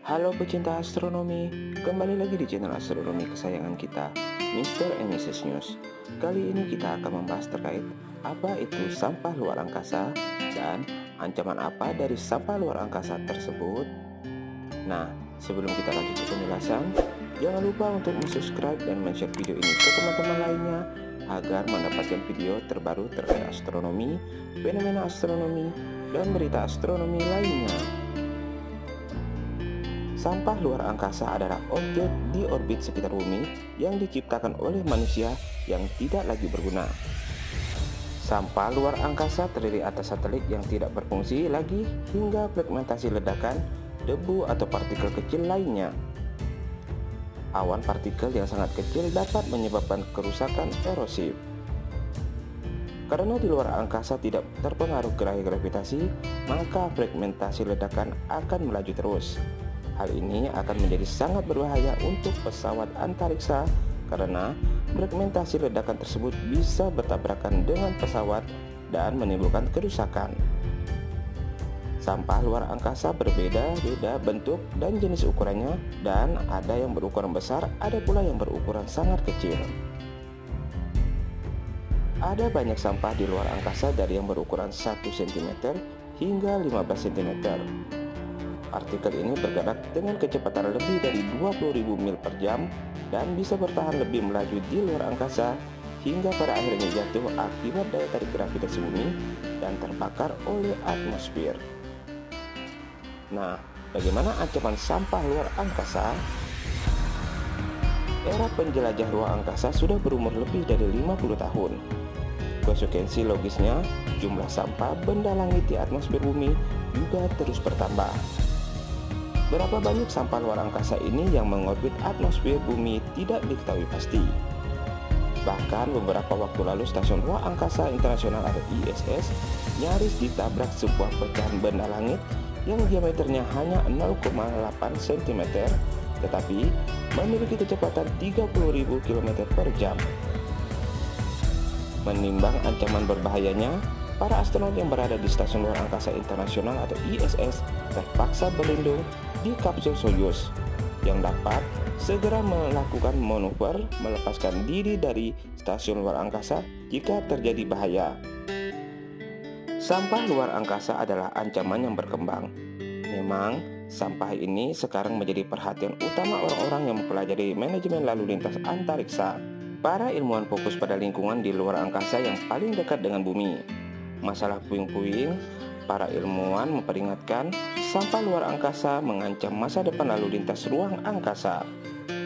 Halo pecinta astronomi, kembali lagi di channel astronomi kesayangan kita, Mr. and Mrs. News. Kali ini kita akan membahas terkait apa itu sampah luar angkasa dan ancaman apa dari sampah luar angkasa tersebut. Nah, sebelum kita lanjut ke penjelasan, jangan lupa untuk subscribe dan share video ini ke teman-teman lainnya agar mendapatkan video terbaru terkait astronomi, fenomena astronomi, dan berita astronomi lainnya. Sampah luar angkasa adalah objek di orbit sekitar bumi yang diciptakan oleh manusia yang tidak lagi berguna. Sampah luar angkasa terdiri atas satelit yang tidak berfungsi lagi hingga fragmentasi ledakan, debu atau partikel kecil lainnya. Awan partikel yang sangat kecil dapat menyebabkan kerusakan erosif. Karena di luar angkasa tidak terpengaruh gaya gravitasi, maka fragmentasi ledakan akan melaju terus. Hal ini akan menjadi sangat berbahaya untuk pesawat antariksa karena fragmentasi ledakan tersebut bisa bertabrakan dengan pesawat dan menimbulkan kerusakan. Sampah luar angkasa berbeda-beda bentuk dan jenis ukurannya, dan ada yang berukuran besar, ada pula yang berukuran sangat kecil. Ada banyak sampah di luar angkasa dari yang berukuran 1 cm hingga 15 cm. Partikel ini bergerak dengan kecepatan lebih dari 20.000 mil per jam dan bisa bertahan lebih melaju di luar angkasa hingga pada akhirnya jatuh akibat daya tarik gravitasi bumi dan terbakar oleh atmosfer. Nah, bagaimana ancaman sampah luar angkasa? Era penjelajah ruang angkasa sudah berumur lebih dari 50 tahun. Konsekuensi logisnya, jumlah sampah benda langit di atmosfer bumi juga terus bertambah. Berapa banyak sampah luar angkasa ini yang mengorbit atmosfer bumi tidak diketahui pasti. Bahkan beberapa waktu lalu Stasiun Ruang Angkasa Internasional atau ISS nyaris ditabrak sebuah pecahan benda langit yang diameternya hanya 0,8 cm tetapi memiliki kecepatan 30.000 km per jam. Menimbang ancaman berbahayanya, para astronot yang berada di Stasiun Luar Angkasa Internasional atau ISS terpaksa berlindung di kapsul Soyuz yang dapat segera melakukan manuver melepaskan diri dari stasiun luar angkasa jika terjadi bahaya. Sampah luar angkasa adalah ancaman yang berkembang. Memang, sampah ini sekarang menjadi perhatian utama orang-orang yang mempelajari manajemen lalu lintas antariksa. Para ilmuwan fokus pada lingkungan di luar angkasa yang paling dekat dengan bumi. Masalah puing-puing, para ilmuwan memperingatkan sampah luar angkasa mengancam masa depan lalu lintas ruang angkasa.